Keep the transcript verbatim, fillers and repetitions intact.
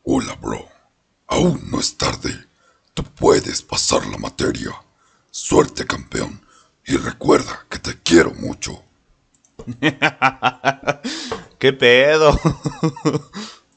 Hola, bro. Aún no es tarde. Tú puedes pasar la materia. Suerte, campeón. Y recuerda que te quiero mucho. ¿Qué pedo?